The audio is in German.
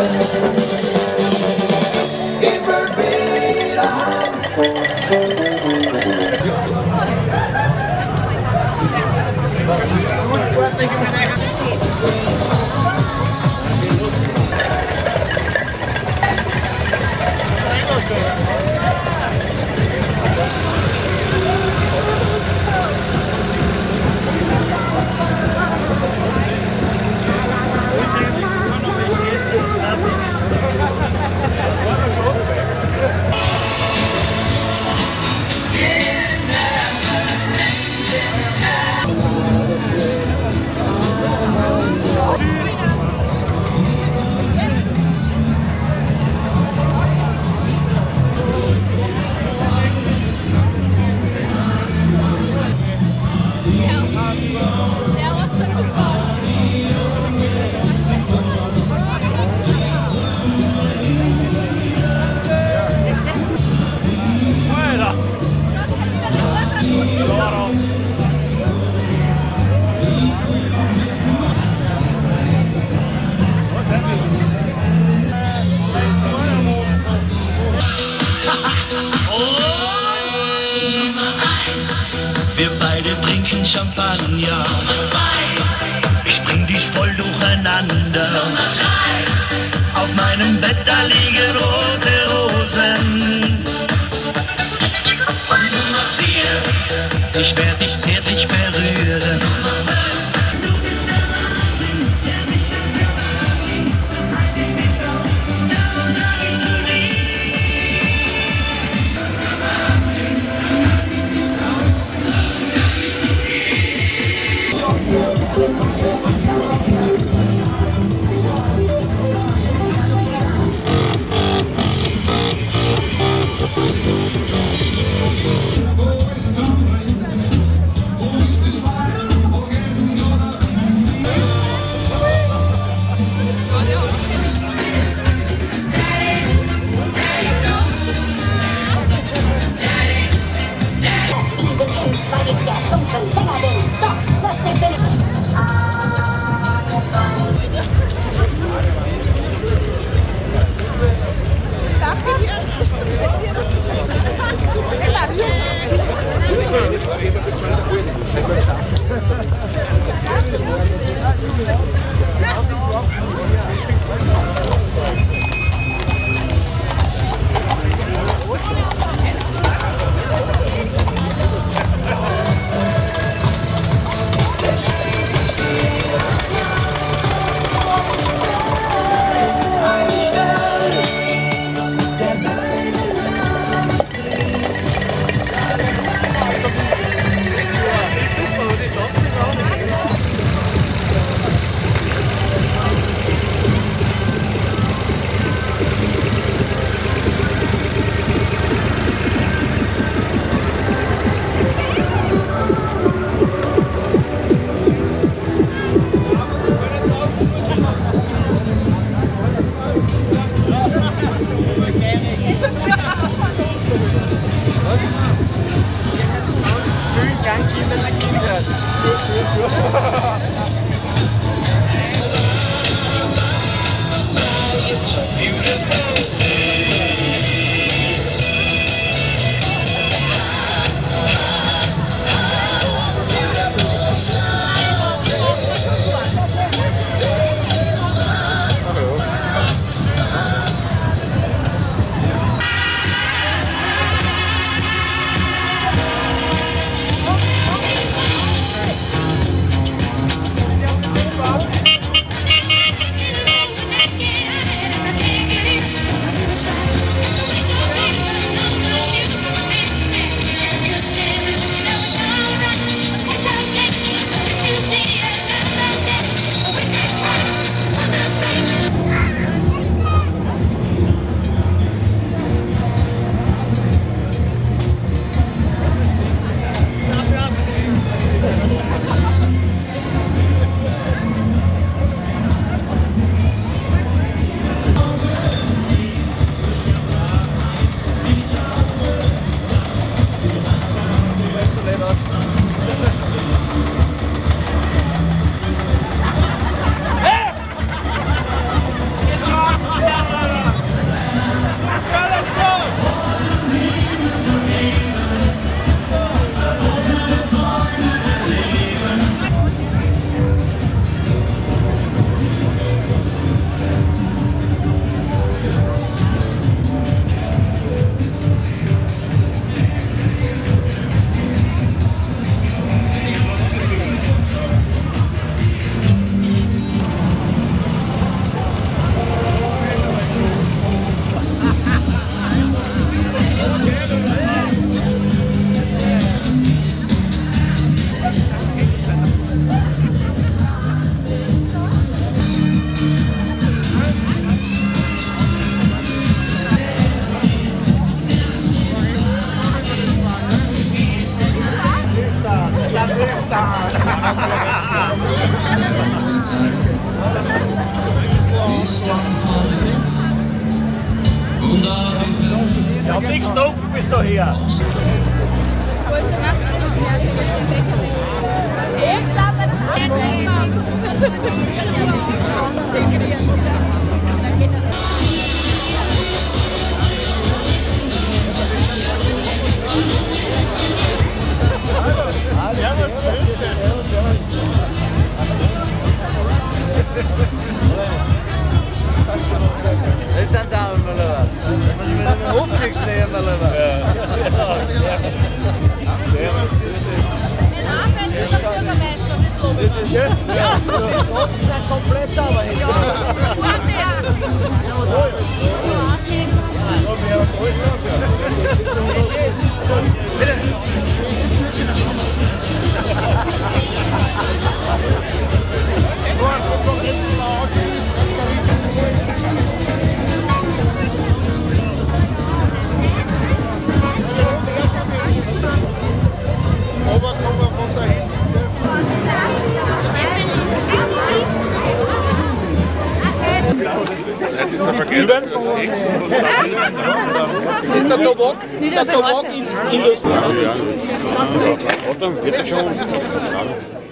Wir beide trinken Champagner. Nummer 2. Ich bring dich voll durcheinander. Nummer 3. Auf meinem Bett da liegen rote Rosen. Und Nummer 4. Ich werd dich zärtlich berühren. Nummer 5. Du bist der Wahnsinn, der mich ansieht. Das heißt, ich bin drauf, darum sag ich zu dir. It's a beautiful Get it. Ja, nichts dunkel bis daher. Servus, grüß dich. Das sind Damenmalerer. Da muss ich mir den Hofnächsten näher malerer. Servus, grüß dich. Wir arbeiten mit dem Bürgermeister, das lobe ich. Ja? Die Straßen sind komplett sauber hier. Ja, sehen. So, wir haben alles Aber kommen wir von da hinten. ist der Tabak-Industrie. Ja, oder? Wird das schon.